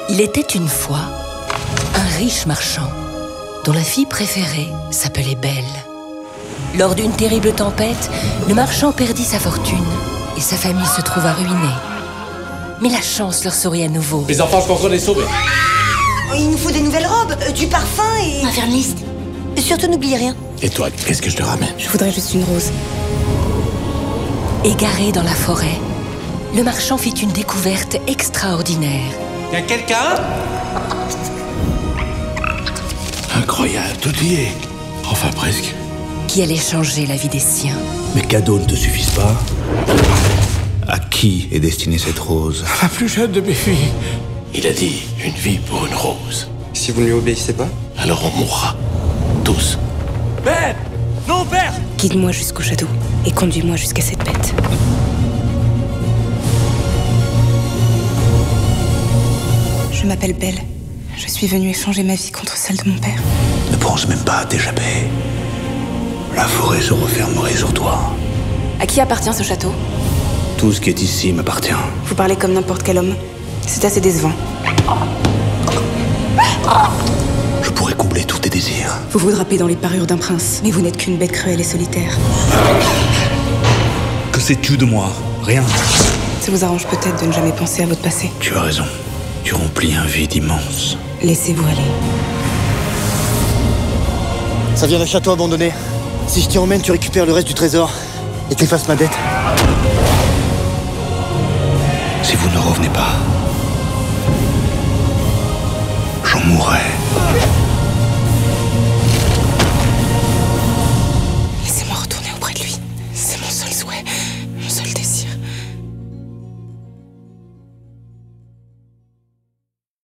Il était une fois un riche marchand dont la fille préférée s'appelait Belle. Lors d'une terrible tempête, le marchand perdit sa fortune et sa famille se trouva ruinée. Mais la chance leur sourit à nouveau. Les enfants, je pense qu'on les sauver. Il nous faut des nouvelles robes, du parfum et... On va faire une liste. Surtout n'oubliez rien. Et toi, qu'est-ce que je te ramène? Je voudrais juste une rose. Égaré dans la forêt, le marchand fit une découverte extraordinaire. Y'a quelqu'un? Incroyable, tout y est. Enfin, presque. Qui allait changer la vie des siens. Mes cadeaux ne te suffisent pas? À qui est destinée cette rose? La plus jeune de mes filles. Il a dit une vie pour une rose. Si vous ne lui obéissez pas? Alors on mourra. Tous. Père! Non, père! Guide-moi jusqu'au château et conduis-moi jusqu'à cette bête. Je m'appelle Belle. Je suis venue échanger ma vie contre celle de mon père. Ne pense même pas à t'échapper. La forêt se refermerait sur toi. À qui appartient ce château? Tout ce qui est ici m'appartient. Vous parlez comme n'importe quel homme. C'est assez décevant. Je pourrais combler tous tes désirs. Vous vous drapez dans les parures d'un prince, mais vous n'êtes qu'une bête cruelle et solitaire. Que sais-tu de moi? Rien. Ça vous arrange peut-être de ne jamais penser à votre passé. Tu as raison. Tu remplis un vide immense. Laissez-vous aller. Ça vient d'un château abandonné. Si je t'y emmène, tu récupères le reste du trésor et t'effaces ma dette. Si vous ne revenez pas, j'en mourrai.